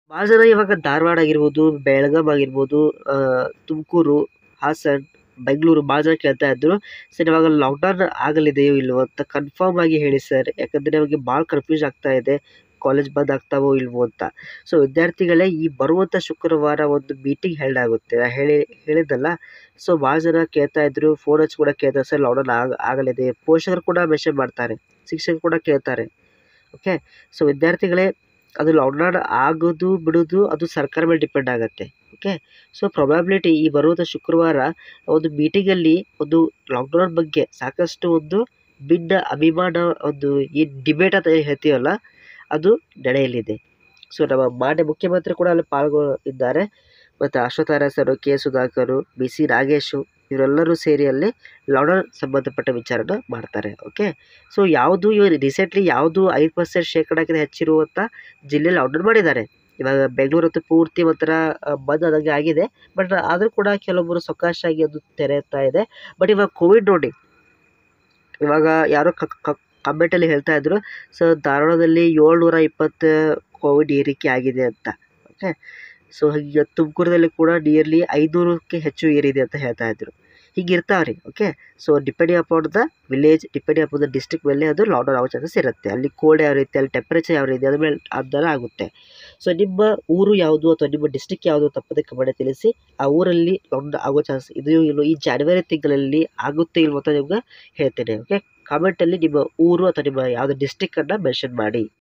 ಭಾಳ ಜನ ಇವಾಗ ಧಾರವಾಡ ಆಗಿರ್ಬೋದು, ಬೆಳಗಾಂ ಆಗಿರ್ಬೋದು, ತುಮಕೂರು, ಹಾಸನ್, ಬೆಂಗಳೂರು ಭಾಳ ಜನ ಕೇಳ್ತಾ ಇದ್ರು. ಸರ್ ಇವಾಗ ಲಾಕ್ಡೌನ್ ಆಗಲಿದೆಯೋ ಇಲ್ವೋ ಅಂತ ಕನ್ಫರ್ಮ್ ಆಗಿ ಹೇಳಿ ಸರ್, ಯಾಕಂದರೆ ನಮಗೆ ಭಾಳ ಕನ್ಫ್ಯೂಸ್ ಆಗ್ತಾ ಇದೆ, ಕಾಲೇಜ್ ಬಂದ್ ಆಗ್ತಾವೋ ಇಲ್ವೋ ಅಂತ. ಸೊ ವಿದ್ಯಾರ್ಥಿಗಳೇ, ಈ ಬರುವಂಥ ಶುಕ್ರವಾರ ಒಂದು ಮೀಟಿಂಗ್ ಹೆಲ್ಡ್ ಆಗುತ್ತೆ, ಹೇಳಿದ್ದಲ್ಲ. ಸೊ ಭಾಳ ಜನ ಕೇಳ್ತಾ ಇದ್ರು, ಫೋನ್ ಹಚ್ಚಿ ಕೂಡ ಕೇಳ್ತಾರೆ, ಸರ್ ಲಾಕ್ಡೌನ್ ಆಗಲಿದೆ. ಪೋಷಕರು ಕೂಡ ಮೆಸೇಜ್ ಮಾಡ್ತಾರೆ, ಶಿಕ್ಷಕರು ಕೂಡ ಕೇಳ್ತಾರೆ. ಓಕೆ, ಸೊ ವಿದ್ಯಾರ್ಥಿಗಳೇ, ಅದು ಲಾಕ್ಡೌನ್ ಆಗೋದು ಬಿಡೋದು ಅದು ಸರ್ಕಾರ ಮೇಲೆ ಡಿಪೆಂಡ್ ಆಗುತ್ತೆ. ಓಕೆ, ಸೊ ಪ್ರೊಬ್ಯಾಬಿಲಿಟಿ ಈ ಬರುವಂಥ ಶುಕ್ರವಾರ ಒಂದು ಮೀಟಿಂಗಲ್ಲಿ ಒಂದು ಲಾಕ್ಡೌನ್ ಬಗ್ಗೆ ಸಾಕಷ್ಟು ಒಂದು ಭಿನ್ನ ಅಭಿಮಾನ, ಒಂದು ಈ ಡಿಬೇಟ್ ಅಂತ ಹೇಳ್ತೀವಲ್ಲ, ಅದು ನಡೆಯಲಿದೆ. ಸೊ ನಮ್ಮ ಮಾನ್ಯ ಮುಖ್ಯಮಂತ್ರಿ ಕೂಡ ಅಲ್ಲಿ ಪಾಲ್ಗೊಂಡಿದ್ದಾರೆ. ಮತ್ತು Ashwathnarayan sir, K Sudhakar, B C Nagesh, ಇವರೆಲ್ಲರೂ ಸೇರಿ ಅಲ್ಲಿ ಲಾಕ್ಡೌನ್ ಸಂಬಂಧಪಟ್ಟ ವಿಚಾರನ ಮಾಡ್ತಾರೆ. ಓಕೆ, ಸೊ ಯಾವುದು ಇವರು ರೀಸೆಂಟ್ಲಿ ಯಾವುದು 5% ಶೇಕಡಕ್ಕಿಂತ ಹೆಚ್ಚಿರುವಂಥ ಜಿಲ್ಲೆ ಲಾಕ್ಡೌನ್ ಮಾಡಿದ್ದಾರೆ. ಇವಾಗ ಬೆಂಗಳೂರು ಅಂತೂ ಪೂರ್ತಿ ಒಂಥರ ಬಂದ್ ಆದಂಗೆ ಆಗಿದೆ. ಬಟ್ ಆದರೂ ಕೂಡ ಕೆಲವೊಬ್ಬರು ಸಾವಕಾಶಾಗಿ ಅದು ತೆರೆಯುತ್ತಾ ಇದೆ. ಬಟ್ ಇವಾಗ ಕೋವಿಡ್ ನೋಡಿ, ಇವಾಗ ಯಾರೋ ಕಮೆಂಟಲ್ಲಿ ಹೇಳ್ತಾ ಇದ್ರು, ಸೊ ಧಾರವಾಡದಲ್ಲಿ 720 ಕೋವಿಡ್ ಏರಿಕೆ ಆಗಿದೆ ಅಂತ. ಓಕೆ, ಸೊ ಹೀಗೆ ತುಮಕೂರಲ್ಲಿ ಕೂಡ ನಿಯರ್ಲಿ 500ಕ್ಕೆ ಹೆಚ್ಚು ಏರಿದೆ ಅಂತ ಹೇಳ್ತಾ ಇದ್ರು. ಹೀಗೆ ಇರ್ತಾವ್ರಿ. Okay, so depending upon the village, depending upon the district ಮೇಲೆ ಅದು ಲಾಕ್ಡೌನ್ ಆಗೋ ಚಾನ್ಸಸ್ ಇರುತ್ತೆ. ಅಲ್ಲಿ ಕೋಲ್ಡ್ ಯಾವ ರೀತಿ, ಅಲ್ಲಿ ಟೆಂಪರೇಚರ್ ಯಾವ ರೀತಿ, ಅದ್ರ ಮೇಲೆ ಆಧಾರ ಆಗುತ್ತೆ. ಸೊ ನಿಮ್ಮ ಊರು ಯಾವುದು ಅಥವಾ ನಿಮ್ಮ ಡಿಸ್ಟ್ರಿಕ್ಟ್ ಯಾವುದು ತಪ್ಪದೆ ಕಮೆಂಟ್ ತಿಳಿಸಿ. ಆ ಊರಲ್ಲಿ ಲಾಕ್ಡೌನ್ ಆಗೋ ಚಾನ್ಸ್ ಇದೆಯೋ ಇಲ್ಲೋ, ಈ ಜನವರಿ ತಿಂಗಳಲ್ಲಿ ಆಗುತ್ತೆ ಇಲ್ವೋ ಅಂತ ನಿಮ್ಗೆ ಹೇಳ್ತೇನೆ. ಓಕೆ, ಕಾಮೆಂಟಲ್ಲಿ ನಿಮ್ಮ ಊರು ಅಥವಾ ನಿಮ್ಮ ಯಾವುದೋ ಡಿಸ್ಟ್ರಿಕ್ಟನ್ನು ಮೆನ್ಷನ್ ಮಾಡಿ.